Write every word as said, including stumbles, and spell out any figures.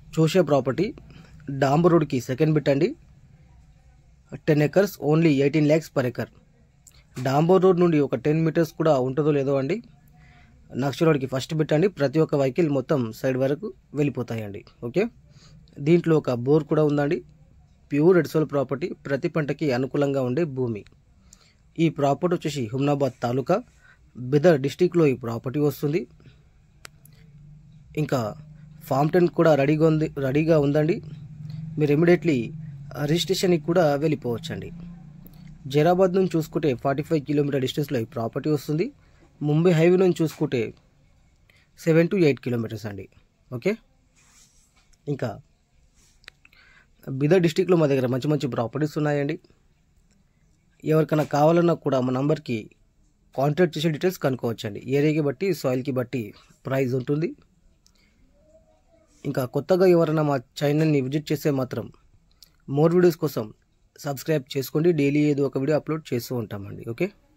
చూసే ప్రాపర్టీ డాంబర్ రోడ్కి సెకండ్ బిట్ అండి. Ten acres only eighteen lakhs per acre. డాంబర్ రోడ్ నుండి ఒక టెన్ మీటర్స్ కూడా ఉంటుందో లేదో అండి. నక్ష రోడ్కి ఫస్ట్ బిట్ అండి. ప్రతి ఒక్క వెహికల్ మొత్తం సైడ్ వరకు వెళ్ళిపోతాయండి. ఓకే, దీంట్లో ఒక బోర్ కూడా ఉందండి. ప్యూర్ రెడ్ సాయిల్ ప్రాపర్టీ, ప్రతి పంటకి అనుకూలంగా ఉండే భూమి. ఈ ప్రాపర్టీ వచ్చేసి హుమ్నాబాద్ తాలూకా బిదర్ డిస్టిక్లో ఈ ప్రాపర్టీ వస్తుంది. ఇంకా ఫామ్ టెన్ కూడా రెడీగా ఉంది రెడీగా ఉందండి. మీరు ఇమీడియట్లీ రిజిస్ట్రేషన్కి కూడా వెళ్ళిపోవచ్చండి. జైరాబాద్ నుంచి చూసుకుంటే ఫార్టీ ఫైవ్ కిలోమీటర్ డిస్టెన్స్లో ఈ ప్రాపర్టీ వస్తుంది. ముంబై హైవే నుంచి చూసుకుంటే సెవెన్ టు ఎయిట్ కిలోమీటర్స్ అండి. ఓకే, ఇంకా బిదర్ డిస్టిక్లో మా దగ్గర మంచి మంచి ప్రాపర్టీస్ ఉన్నాయండి. ఎవరికైనా కావాలన్నా కూడా మా నంబర్కి కాంటాక్ట్ చేసే డీటెయిల్స్ కనుక్కోవచ్చండి. ఏరియాకి బట్టి సాయిల్కి బట్టి ప్రైస్ ఉంటుంది. ఇంకా కొత్తగా ఎవరైనా మా ఛానల్ని విజిట్ చేస్తే మాత్రం మోర్ వీడియోస్ కోసం సబ్స్క్రైబ్ చేసుకోండి. డైలీ ఏదో ఒక వీడియో అప్లోడ్ చేస్తూ ఉంటామండి. ఓకే.